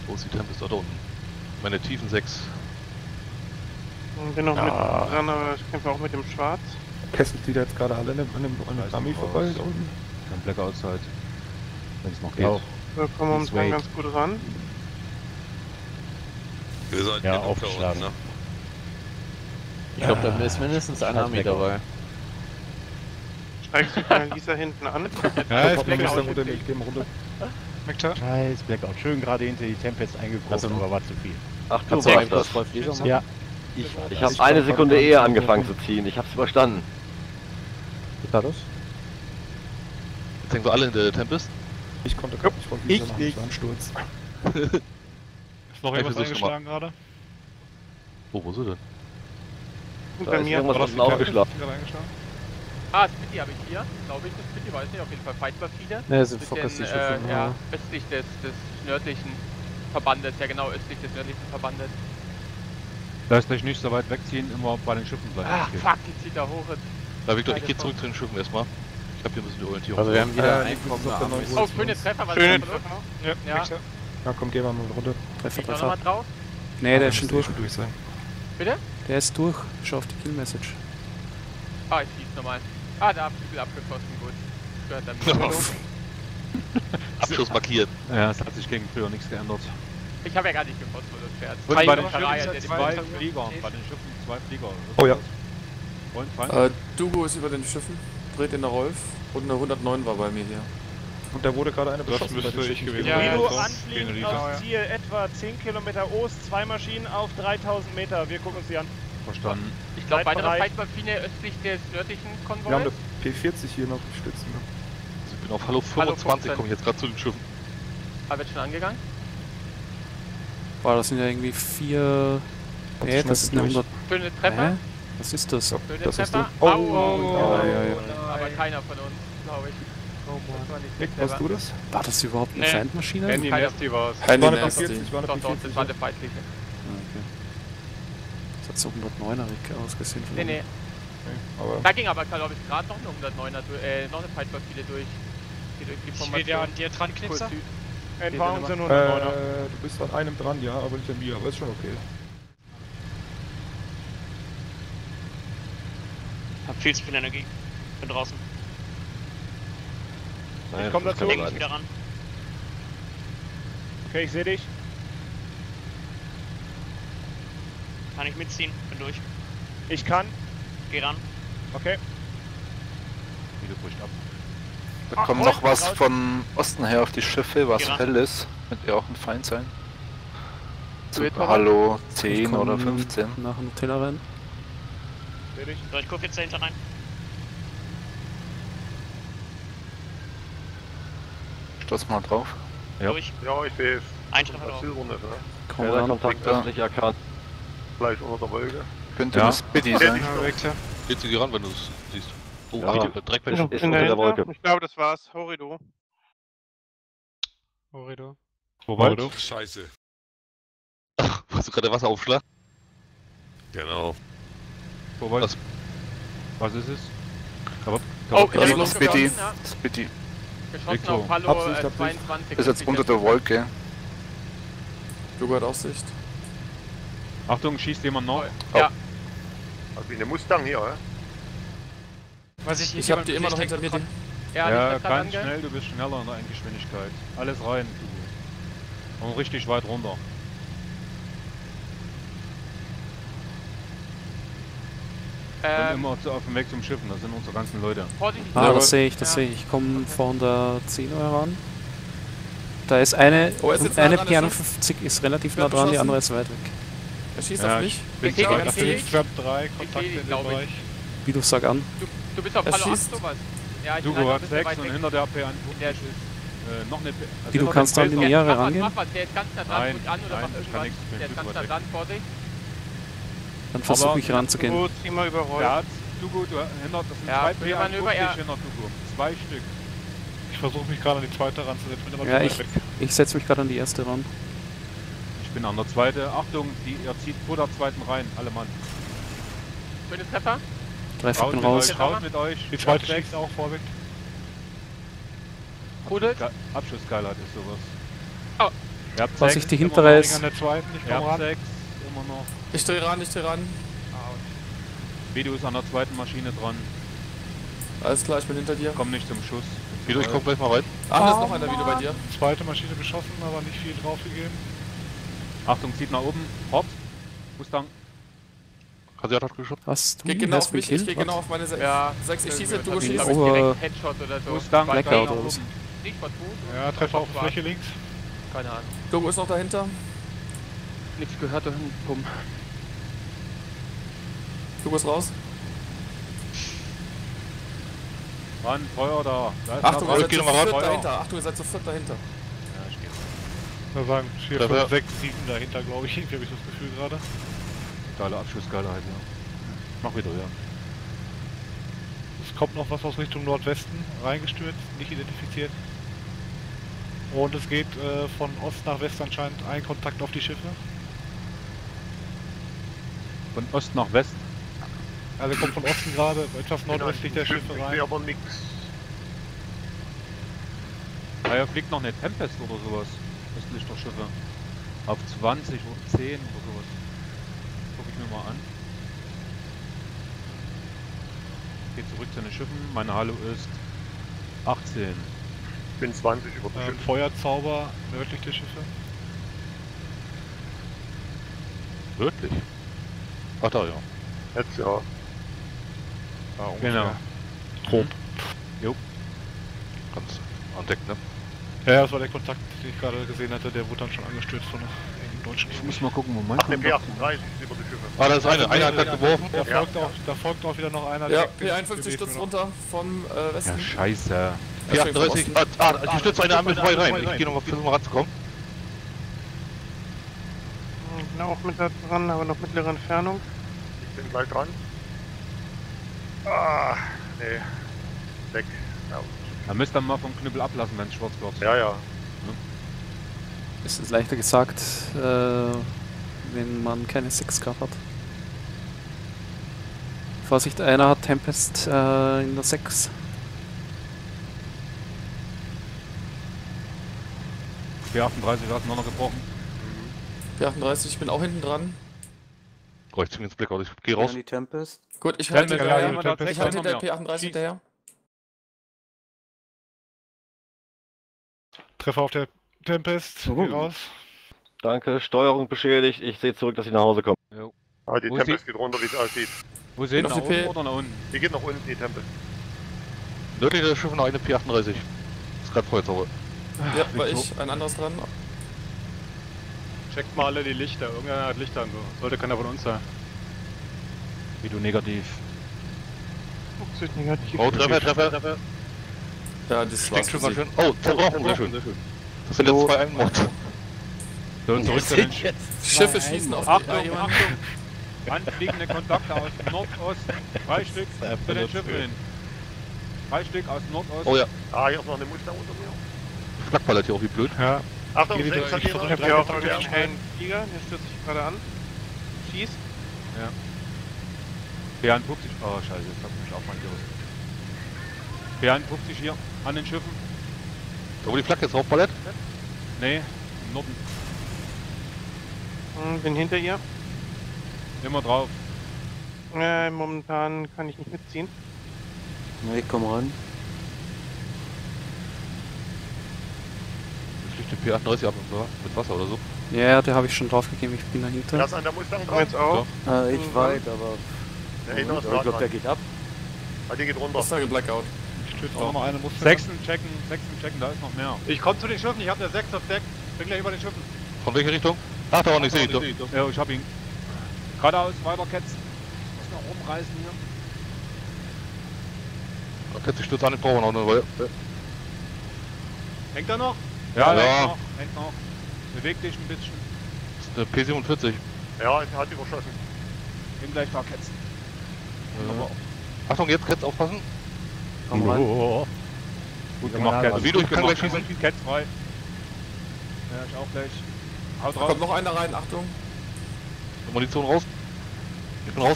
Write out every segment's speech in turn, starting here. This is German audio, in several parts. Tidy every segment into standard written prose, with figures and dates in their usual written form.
Wo ist die Tempest? Da unten. Meine tiefen 6. Ich bin noch mit dran, aber ich kämpfe auch mit dem Schwarz. Kesselt die da jetzt gerade alle an dem Dummy vorbei da unten? Kein Blackout-Zeit. Wenn es noch geht. Ja. Wir kommen momentan ganz gut ran. Wir sollten Ja, den unter aufgeschlagen. uns, ne? Ich glaube, da ist mindestens ein Army dabei. Steigst du bei Lisa hinten an? Ja, ist Ich geh Blackout. runter, ich geh mal runter. Mektar? Scheiß Blackout. Schön gerade hinter die Tempest eingekrochen, Also- aber war zu viel. Ach du Kannst du warst das das. Rolf Leser machen? Ja. Ich habe eine Sekunde eher angefangen zu ziehen. Ich hab's überstanden. Wie war das? Jetzt hängen wir alle in der Tempest. Ich konnte gerade nicht von Visa machen, ich war ein Sturz. Ist noch irgendwas eingeschlagen gerade? Wo ist er denn? Und Da bei ist mir. irgendwas unten aufgeschlagen. Gerade eingeschlagen? Smitty habe ich hier, glaube ich, das Smitty weiß nicht, auf jeden Fall fightbar viele. Ne, sind Bisschen, Fokus die Schiffe. ja, östlich des nördlichen Verbandes, ja genau, östlich des nördlichen Verbandes. Lasst euch nicht so weit wegziehen, immer bei den Schiffen bleiben. Ach fuck, die zieht da hoch. Da Victor, ich gehe zurück zu den Schiffen erstmal. Ich hab hier ein bisschen die Orientierung. Also wir haben wieder die Einkommen. sind auf der neuen Oh, schöne Treffer, was Schönen ist da los? Ja, Ja. Mektar. Ja komm, gehen wir mal runter. Treffer, Geht da nochmal drauf? Nee, der ist schon durch. durch sein. Bitte? Der ist durch. Schau auf die Kill-Message. Ah, ich schieß nochmal. Ah, da Flügel abgeschossen, gut. Das gehört dann mit. Abschluss markiert. Ja, es hat sich gegen früher nichts geändert. Ich habe ja gar nicht gefosst, wo das Pferd. Und bei den Reihe, Schiffen der sind den zwei Ball- Flieger. Bei den Schiffen zwei Flieger. Oh ja. Und Feind? Dugo ist über den Schiffen, dreht in der Rolf und eine 109 war bei mir hier. Und da wurde gerade eine Das beschossen bei müsste den ich Schiffen. gewesen Ja, sein. Rido Also, anfliegend gegen aufs Rido. Ziel, etwa 10 Kilometer Ost, 2 Maschinen auf 3000 Meter. Wir gucken uns die an. Verstanden. Ich glaube, weitere Bereich. Fightbar-Fine östlich des nördlichen Wir haben Konvois. eine P40 hier noch stützen. Also ich bin auf Hallo 25, komme ich jetzt gerade zu den Schiffen. Ah, wird schon angegangen? Boah, das sind ja irgendwie 4... Nee, das ist eine 100... Schöne Treffer. Hä? Was ist das? Schöne Das ist Treffer. du. Oh, Au, ja, ja. aber keiner von uns, glaube ich. Das war nicht Nick, clever. warst du das? War das überhaupt eine Nee. Feindmaschine? Handy Keiner- Nasty war's. Handy War eine Nasty. P40, war eine Doch, doch, das war P40. eine feindliche. Okay. Das hat so 109er ausgesehen. von Nee, oben. nee. Aber Da ging aber, glaube ich, gerade noch eine 109er, noch eine Fightbar-File durch. Die durch die Formation. dir dran, Kurs Süd. Entwarnung sind 109er. du bist an einem dran, ja, aber nicht an mir, aber ist schon okay. Hab viel Spin-Energie. Bin draußen. Ich komm dazu. Leg mich wieder ran. Okay, ich sehe dich. Kann ich mitziehen. Bin durch. Ich kann. Geh ran. Okay. Wieder bricht ab. Da kommt noch was von Osten her auf die Schiffe, was Ja. hell ist. Könnte ja auch ein Feind sein. Du willst noch Hallo Ich 10 komm oder 15. Nach dem Teller rein. Seh dich. So, ich guck jetzt dahinter rein. Stoß mal drauf. Ja. Durch. Ja, ich sehe es. Ein Treffer drauf. Zielrunde, ne? Komm ran. Kontakt Ja. östlich erkannt. Gleich unter der Wolke. Könnte Ja. eine Spitty sein. Ja, Mektar. Geht zu dir ran, wenn du es siehst. Oh, Ja. direkt Ist weg. unter Bin der dahinter. Wolke. Ich glaube, das war's. Horido. Horrido. Wo weit? Scheiße. Warst du gerade Wasseraufschlag? Genau. Wo weit? Was? Was ist es? Aber, Oh, Das ist hab eine Spitty. geschossen, ja. Spitty. Geschossen Victor. auf Hallo Hab's nicht, hab's nicht. 22. Ist jetzt unter der Wolke. Dugo hat Aussicht. Achtung, schießt jemand noch? Ja, Also wie eine Mustang hier, oder? Was ich Ich hab die immer noch hinter mir. Die... ja, Ja, nicht ganz ange- schnell, du bist schneller in der Endgeschwindigkeit. Alles rein, du. Und richtig weit runter. Und immer auf dem Weg zum Schiffen, das sind unsere ganzen Leute. Vorsichtig. Ah, Ja, das sehe ich, das sehe ich. Ich komme von der 10 heran. Da ist eine, Oh, er ist jetzt nah eine dran, der P51 ist relativ nah Wird dran, die beschossen. andere ist weit weg. Er schießt Ja, auf mich. Bin Ich seh zwei. dich, ich seh dich. Trap 3, Ich Kontakt seh dich, in den glaub ich. Bereich. Wie du sag an. Du bist auf Er Hallo 8 schießt. sowas. Ja, ich Du bin einfach ein hast bisschen 6 weit und weg. hinter der AP an. Der ist noch eine. Wie, du kannst da an die Nähere Mach was, rangehen? mach was, der ist ganz nah dran, Nein, guck an oder nein, mach ich kann irgendwas. nichts, ich bin Der ist viel ganz zu nah weit dran, Vorsicht. Dann versuche ich ranzugehen. Gut, zieh mal über Rolf. Ja, Dugo, du hinter, das sind Ja, zwei für Manöver, P51 ja. hinter Dugo. 2 Stück. Ich versuche mich gerade an die zweite ranzusetzen. Bin aber Ja, zu ich, weit weg. ich setze mich gerade an die erste ran. Ich bin an der zweiten. Achtung, ihr zieht vor der zweiten rein, alle Mann. Schönes Treffer. Treffer, ich bin mit raus. euch, raus mit euch. Die zweite Ab schießt auch vorweg. Rudelt. Abschussgeilheit ist sowas. Ihr habt Was ich 6, die immer hintere noch. ist. An der zweiten, ich Ihr komm habt ran. 6, immer noch. Ich dreh ran, ich dreh ran. Video ist an der zweiten Maschine dran. Alles klar, ich bin hinter dir. Komm nicht zum Schuss. Guido, ich komm gleich mal rein. Ah, da ist noch einer Video bei dir. Zweite Maschine beschossen, aber nicht viel draufgegeben. Achtung, zieht nach oben. Hort. Mustang. Rasiat hat geschossen. Hast du Geh ihn? genau Hast auf du mich, gekillt? ich geh genau auf meine 6. Ja, 6, ich schieße, du hab ich, schießt. glaub ich, Oh, direkt Headshot oder so. Mustang. Blackout Blackout. oder was? Ich war tot. Ja, Treffer auf der Fläche links. Keine Ahnung. Logo ist noch dahinter. Nichts gehört da hinten. Bumm. Logo ist raus. Ran, Feuer da. Da ist Achtung, noch ihr dran. seid zu mal ran. viert dahinter. Achtung, ihr seid zu viert dahinter. Ja, ich geh. Da sagen 4, Treffer. 5, 6, 7 dahinter, glaube ich. Irgendwie habe ich das Gefühl gerade. Geile Abschussgeilheit, ja. Mach wieder, ja. Es kommt noch was aus Richtung Nordwesten reingestürzt, nicht identifiziert. Und es geht von Ost nach West anscheinend ein Kontakt auf die Schiffe. Von Ost nach West. Also kommt von Osten gerade, etwas nordwestlich der Schiffe Ich sehe rein. aber nix. Da ja, fliegt noch eine Tempest oder sowas. Östlich der Schiffe. Auf 20 oder 10 oder sowas. Guck ich mir mal an. Geht zurück zu den Schiffen. Meine Halle ist 18. Ich bin 20 über die Schiffe. Feuerzauber nördlich der Schiffe. Wirklich? Ach da, ja. Jetzt ja. Ja, ungefähr. Genau. Grob. Ganz andeckt, ne? Ja, das war der Kontakt, den ich gerade gesehen hatte, der wurde dann schon angestürzt von einem deutschen Ich Schiff. muss mal gucken, wo mein Ach, der Kontakt P38 ist über die Schiffe. Ah, da ist einer hat gerade geworfen. Da folgt auch wieder noch einer. Ja, direkt P51 stürzt noch. runter vom Westen. Ja, scheiße. P38. Die stürzt eine Ampel 2 rein. Ich gehe nochmal versuchen mal ranzukommen. Ich bin auch mit da dran, aber noch mittlere Entfernung. Ich bin gleich dran. Ah, nee. Weg. Ja, Da müsst ihr mal vom Knüppel ablassen, wenn es schwarz wird. ja. Ja. Es ist leichter gesagt, wenn man keine 6K hat. Vorsicht, einer hat Tempest in der 6. P38 auseinandergebrochen. P38, ich bin auch hinten dran. Oh, ich zieh mir ins Blackout. Ich geh raus. Die Tempest. Gut, ich Stell halte mir hinterher. jemand da Ich halte hinter der Schieß. P38 hinterher. Treffer auf der Tempest. Geh raus. Danke, Steuerung beschädigt. Ich sehe zurück, dass ich nach Hause komme. Ah, die Wo ist Tempest geht runter, wie es aussieht. Wo sind Auf nach die oben P. oder nach unten? Die geht nach unten, die Tempest. Nördlich der Schiffe noch eine P38. Ist gerade Feuerzauber. Ja, war ich. Ein anderes dran. Checkt mal alle die Lichter. Irgendeiner hat Lichter an. Sollte keiner von uns sein. Wie du negativ. Flugzeug negativ. Oh, Treffer. Ja, das Klingt war's. schon für ganz sie. schön. Oh, zerbrochen, sehr schön. Das sind jetzt 2 Einmord. So, zurück zu den Schiffe schießen auf die Achtung, Achtung! Anfliegende Kontakte aus Nordost. 3 Stück zu den Schiffen hin. 3 Stück aus Nordost. Oh ja, Ah, hier ist noch eine Mustang unter mir. Flakballert hier auch wie blöd. Ja. Achtung, Geht 6 hat ich hier versuche noch. drei Ja, auf Kontakte den zu schnellen Flieger, der stürzt sich gerade an. Schießt. P51. Oh, scheiße, jetzt hab ich mich auch mal gerissen. P51 hier an den Schiffen. Da wo die Flagge ist draufballert. Nee, im Norden. Bin hinter ihr. Immer drauf. Momentan kann ich nicht mitziehen. Nee, komm ran. Jetzt fliegt die P38 ab mit Wasser oder so. Ja, der habe ich schon draufgegeben, ich bin dahinter. Da ist an der Mustang Komm dran. jetzt auch. Ich weit, aber. Der Hähner ist ich gerade glaube, der dran. geht ab. Ah, die geht runter. Mustang im Blackout. Stürzt auch noch eine Mustang. Sechsten checken, da ist noch mehr. Ich komme zu den Schiffen, ich habe eine 6 auf Deck. Bin gleich über den Schiffen. Von welcher Richtung? Ach, da war nicht, sehe ich doch. Ja, ich hab ihn. Geradeaus, weiter Ketz. Muss noch rumreißen hier. Okay, die stürzt an, den brauchen wir noch eine Weile. Hängt er noch? Ja, Ja. hängt noch. Beweg dich ein bisschen. Das ist eine P47. Ja, er hat überschossen. Bin gleich da, Ketz. Achtung, jetzt Ketz aufpassen. Komm ran. Gut gemacht, Ketz. Wie du, ich kann gleich schießen. Ketz frei. Ja, ich auch gleich. Haut Da drauf. kommt noch einer rein, Achtung. Munition raus. Ich bin raus.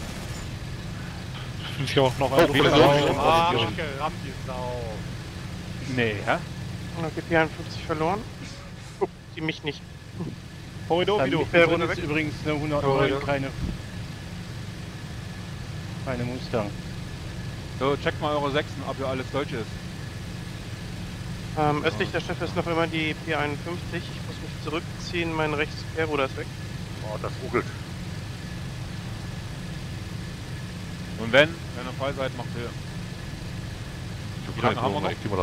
Finde ich auch noch Oh, eine wie gesagt. Ah, gerammt die Sau. Nee, hä? Und dann geht P51 verloren. die mich nicht. Korridor, wie du. Runde weg. Übrigens eine 109, keine Mustang. So, checkt mal eure Sechsen, ob ihr alles Deutsche ist. Östlich der Schiffe ist noch immer die P51. Ich muss mich zurückziehen, mein rechts Querruder ist weg. Oh, das ruckelt. Und wenn ihr frei seid, macht ihr. Wie lange haben wir noch? Ich geh mal dann.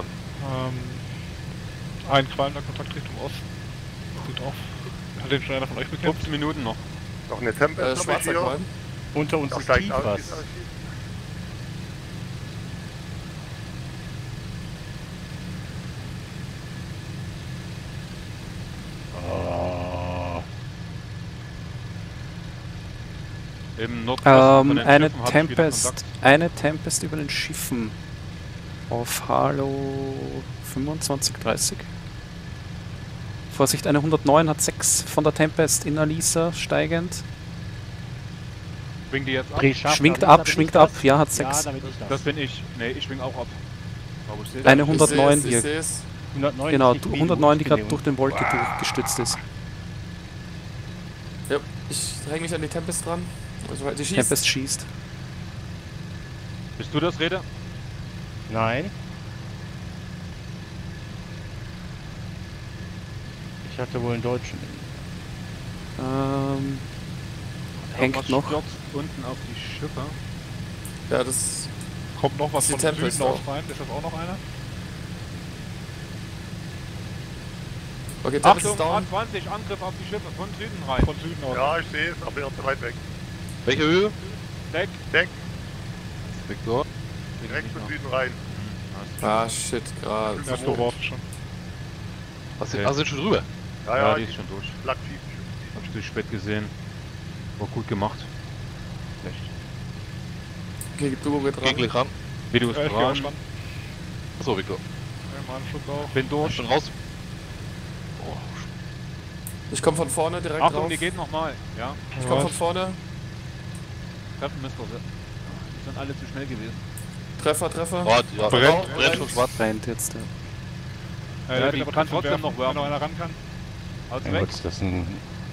Ein qualmender Kontakt Richtung Osten. Sieht auf. Hat den schon einer von euch bekämpft? 15 Minuten noch. Noch eine Tempest. Schwarzer Qualm. Unter uns Da ist steigt tief aus. was. Im Nordwesten von den Eine Schiffen hab ich wieder Tempest. Kontakt. Eine Tempest über den Schiffen. Auf Halo 2530. Vorsicht, eine 109 hat 6 von der Tempest in Alisa steigend. Schwing die jetzt ab? Schwingt ab, ja, hat 6. Das bin ich. Ne, ich schwing auch ab. Aber ich seh Eine das. 109 Ich hier. seh's. 109 Genau, ist nicht 109, die viel, gerade durch den Wolke durchgestützt ist. Ja, ich häng mich an die Tempest dran. Also, die schießt. Tempest schießt. Bist du das, Rede? Nein. Ich hatte wohl einen Deutschen. Hängt Was noch. stürzt unten auf die Schiffe. Ja, das Kommt noch was Die von Tempest Süden aus auch. rein. Ist das auch noch einer? Okay, Tempest Achtung, ist down. A20, Angriff auf die Schiffe von Süden rein. Von Süden aus. Ja, ich sehe es, aber er ist weit weg. Welche Höhe? Deck. Deck, Victor. direkt von Süden rein. Ah, shit, gerade. Ja, geworfen schon. Was Okay. sind schon drüber? Ja, die ist schon durch. Flak schießt. Hab ich durch spät gesehen. War gut gemacht. Schlecht. Okay, Duo geht Geh dran. gleich ran. Video ist Ich geh auch dran. schon. Achso, Victor. Im Anflug auch. Bin Ich durch. bin raus. Oh, Ich komm von vorne direkt Achtung, drauf. die geht nochmal. Ja, Ich komm von vorne. treffen müsst ihr sie. Die sind alle zu schnell gewesen. Treffer. oh, ja. Brennt. Brennt schon schwarz. Brennt jetzt. Ja. Ja, der die wird aber kann trotzdem werfen, noch werfen. wenn noch einer ran kann. Haut Ja, weg. gut, das ist ein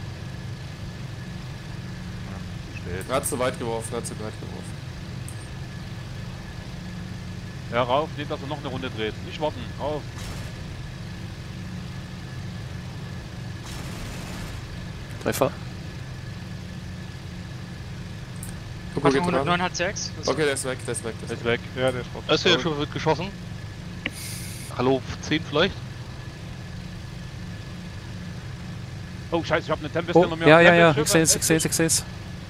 Zu spät. Er hat zu weit geworfen, Ja, rauf, nicht, dass er noch eine Runde dreht. Nicht warten, rauf. Treffer. Duo geht dran. 109 hat 6. Okay, der ist weg. Ist weg. Ja, der ist raus. SL-Schiff wird geschossen. Hallo, 10 vielleicht? Oh, scheiße, ich hab eine Tempest Oh, hinter mir. ja, Tempest, ich Schiffe, seh's.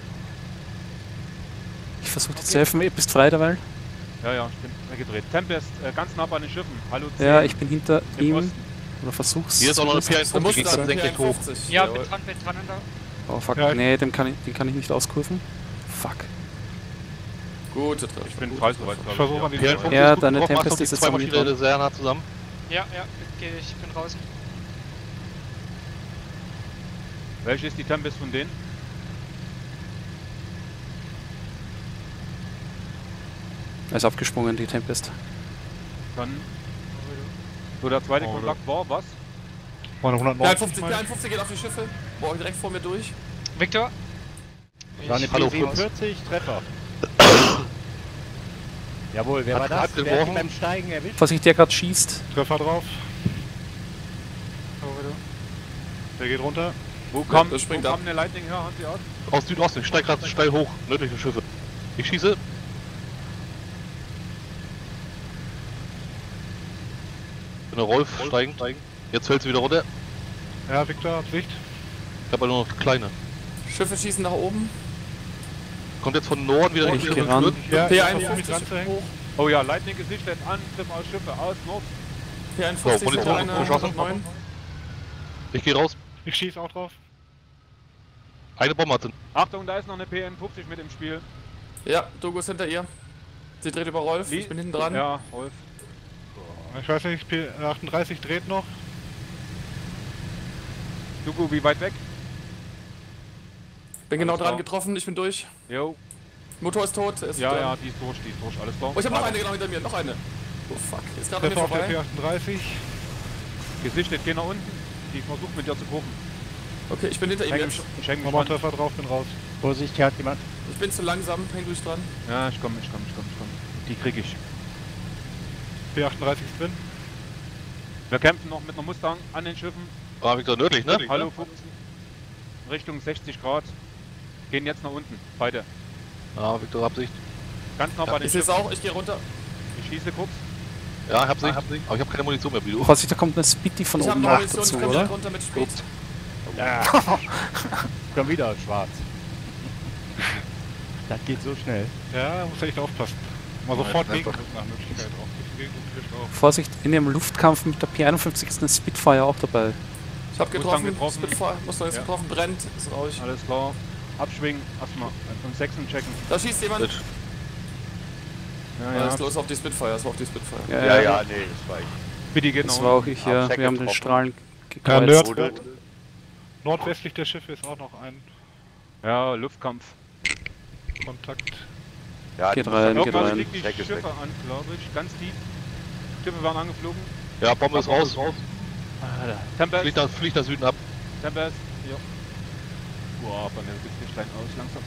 Ich versuche dir zu helfen, ihr bist frei derweil. Ja, ich bin weggedreht. Tempest, ganz nah bei den Schiffen. Hallo 10. Ja, ich bin hinter Im ihm. Osten. Oder versuch's. Hier ist auch noch eine Du P1, die musst geht dann dann senkrecht hoch. P51. Ja, Jawohl. bin dran an der. Oh fuck, Ja, nee, den kann ich nicht auskurven. Fuck. Gute Treffer. Ich bin gute frei Treffer. soweit, glaube Versuch ich. an die P1 Ja, ist gut deine getroffen. Tempest Achtung, die ist jetzt zwei am Maschinen Mittwoch. sehr nah zusammen. Ja, ich bin draußen. Welche ist die Tempest von denen? Er ist aufgesprungen, die Tempest. Dann. So, der zweite Kontakt war was? Meine 190. P51 geht auf die Schiffe. Boah, direkt vor mir durch. Victor? war eine Hallo, P47, Treffer. Jawohl, wer war das? Hat Wer hat geworfen. ihn beim Steigen erwischt? Vorsicht, der gerade schießt. Treffer drauf. Der geht runter. Wo kam das springt ab. eine Lightning her? Haben Sie aus? Aus Südosten, ich steig gerade steil hoch, nördliche Schiffe. Ich schieße. Bin der Rolf, steigen. Jetzt fällt sie wieder runter. Ja, Victor, Absicht. Ich habe nur noch kleine. Schiffe schießen nach oben. Kommt jetzt von Norden wieder Ich Richtung geh ran. Fürth. Ja, ich versuch P51 mich dran zu hängen. hoch. Oh ja, Lightning gesichtet, Angriff aus Schiffe, aus Nord. P51 So, so, Munition eine geschossen. 109. Ich gehe raus. Ich schieß auch drauf. Eine Bombe hatte. Achtung, da ist noch eine P51 mit im Spiel. Ja, Dogo ist hinter ihr. Sie dreht über Rolf. Ich bin hinten dran. Ja, Rolf. Ich weiß nicht, P38 dreht noch. Dugu, wie weit weg? Bin genau Alles dran klar. getroffen, ich bin durch. Jo. Motor ist tot. Ist Ja, dran. ja, die ist durch, alles klar. Oh, ich hab noch eine genau hinter mir, noch eine. Oh fuck, ist gerade an mir Treffer auf der vorbei. P38. Gesichtet, geh nach unten. Ich versuche mit dir zu kurven. Okay, ich bin hinter ihm jetzt. Ich häng mich Nochmal dran. Treffer drauf, bin raus. Vorsicht, hier hat jemand. Ich bin zu langsam, häng durch dran. Ja, ich komm. Die krieg ich. P38 ist drin. Wir kämpfen noch mit einer Mustang an den Schiffen. Ah, Victor, nördlich, ne? Hallo Fuchs. Richtung 60 Grad. Gehen jetzt nach unten. Beide. Ah, Victor, Absicht. Ganz nah bei den Ich seh's Schiffen. auch, ich gehe runter. Ich schieße kurz. Ja, ich hab Sicht. Aber ich hab keine Munition mehr, wie du. Vorsicht, da kommt eine Spitty von Ich hab oben eine nach Munition, ich dazu, komm oder? direkt runter mit Speed. Ja. Schon wieder schwarz. Das geht so schnell. Ja, muss echt aufpassen. Mal Ja, sofort ich merk gegendrücken nach Möglichkeit auch. Gegendrücken hilft auch. Vorsicht, in dem Luftkampf mit der P51 ist eine Spitfire auch dabei. Ich hab Mustang getroffen, Spitfire, Mustang ist Ja. getroffen, brennt, ist raus. Alles klar. Abschwingen. Erstmal und Sechsen checken. Da schießt jemand. Gut. Ja, Alles los auf die Spitfire, das war auf die Spitfire. nee, das war ich. Bitte geht Das nach war unten. auch ich, ja. Absack Wir haben den getroffen. Strahlen Ja, gekreuzt. Nordwestlich der Schiffe ist auch noch ein Ja, Luftkampf. Kontakt. Ja, Geht die rein, Mustang- geht Irgendwas rein. fliegt die Check ist Schiffe weg. an, glaube ich. Ganz tief. Schiffe werden angeflogen. Ja, Bombe ist raus. Tempest. Fliegt nach Süden ab. Tempest. Ja. Boah, bei mir sieht der Stein aus langsam.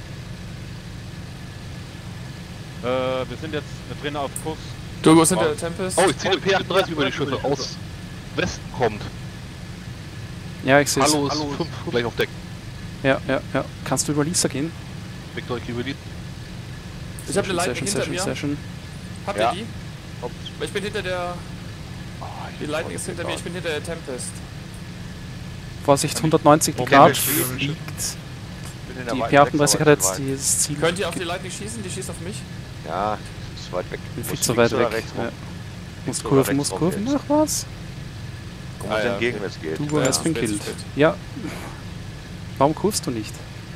Wir sind jetzt, wir drehen auf Kurs. Turbo ist hinter der Tempest. Oh, ich ziehe den P38 über die Schiffe. Aus Westen kommt. Ja, ich sehe es. Hallo ist 5 gleich auf Deck. Ja. Kannst du über Lisa gehen? Victor, ich gebe die. Ich hab eine Lightning hinter mir. Session. Habt Ja. ihr die? Ich bin hinter der... Die Lightning ist hinter mir, ich bin hinter der Tempest. Vorsicht, 190 Okay, Grad wir fliegen. fliegt. bin in der Die weiten P38 Sechser, hat aber jetzt zu weit. dieses Ziel. Könnt ihr auf die Lightning schießen? Die schießt auf mich. Ja, ist weit weg. Bin viel Muss zu links weit oder weg. rechts rum? Ja. Muss oder Kurven, rechts muss rum Kurven. jetzt? Ach was? Guck mal, entgegen, wenn es geht. Du hast bin spät, Kind. spät. Ja. Warum kurvst du nicht?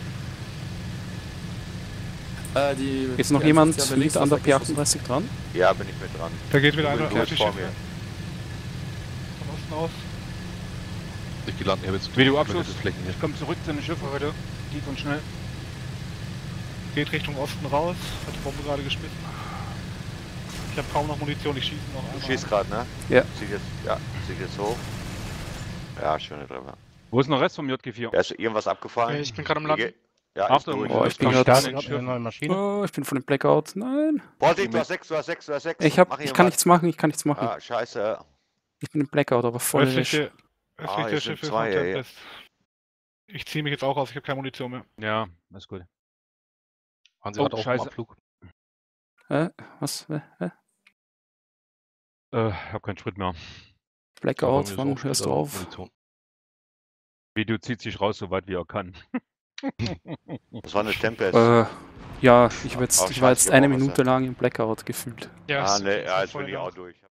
Ist noch die jemand Antwort, die mit haben an der wir links P38 dran? Ja, bin ich mit dran. Da geht wieder einer Du bist auf die vor Schiffe. mir. Von Osten aus. Ich gelandet, ich habe jetzt Videoabschluss. Flächen hier. Ich komme zurück zu den Schiffen heute. Tief und schnell. Geht Richtung Osten raus. Hat die Bombe gerade geschmissen. Ich habe kaum noch Munition, ich schieße noch einmal. Du schießt gerade, ne? Ja. Zieh jetzt hoch. Ja, schöne Treffer. Wo ist noch Rest vom JG4? Ja, ist irgendwas abgefallen? Ich bin gerade am Landen. Ja, ist Achtung, durch. Oh, ich bin Luftkampf gerade- an den Schiffen. Neue Maschine. Oh, ich bin von dem Blackout. Nein. Vorsicht, du hast 6, du hast 6, du hast 6. Ich kann nichts machen, ich kann nichts machen. Ah, scheiße. Ich bin im Blackout, aber voll Östlich der Ah, der jetzt Schiffe sind ist zwei, noch ja. Tempest. Ich ziehe mich jetzt auch aus, ich habe keine Munition mehr. Ja, ist gut. Hansi Oh, hat auch scheiße. einen Abflug. Was? Ich hab keinen Sprit mehr. Blackout, Aber mir wann ist auch hörst du später auf? Munition. Video zieht sich raus, so weit wie er kann. Das war eine Tempest. Ja, ich war jetzt scheiße, eine ich hab auch was, Minute lang im Blackout gefühlt. Ja, Ah, ist- ne, ja, jetzt voll bin ich raus. auch durch.